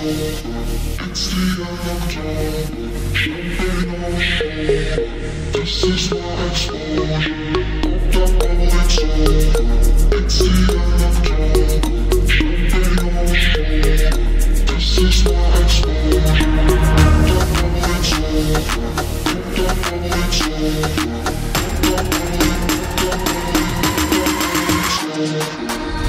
It's the end of October, champagne on shoulder. This is my exposure. Popped up bubble, it's over. It's the end of October, champagne on shoulder. This is my exposure. Popped up bubble, it's over. Popped up bubble, it's over. Popped up bubble, it's over.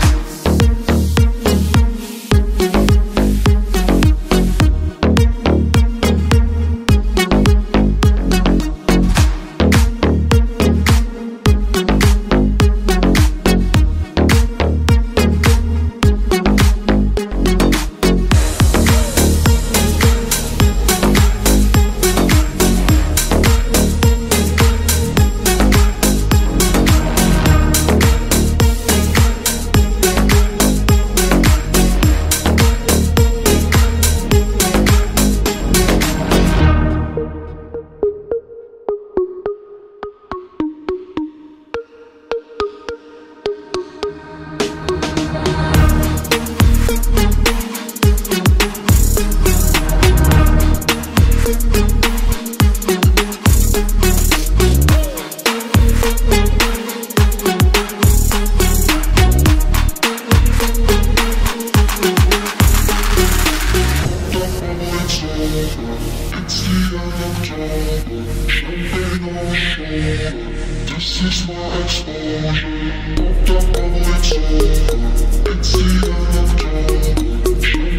It's the end of October, champagne on shoulder. This is my exposure. Popped up bubble, it's over. It's the end of October.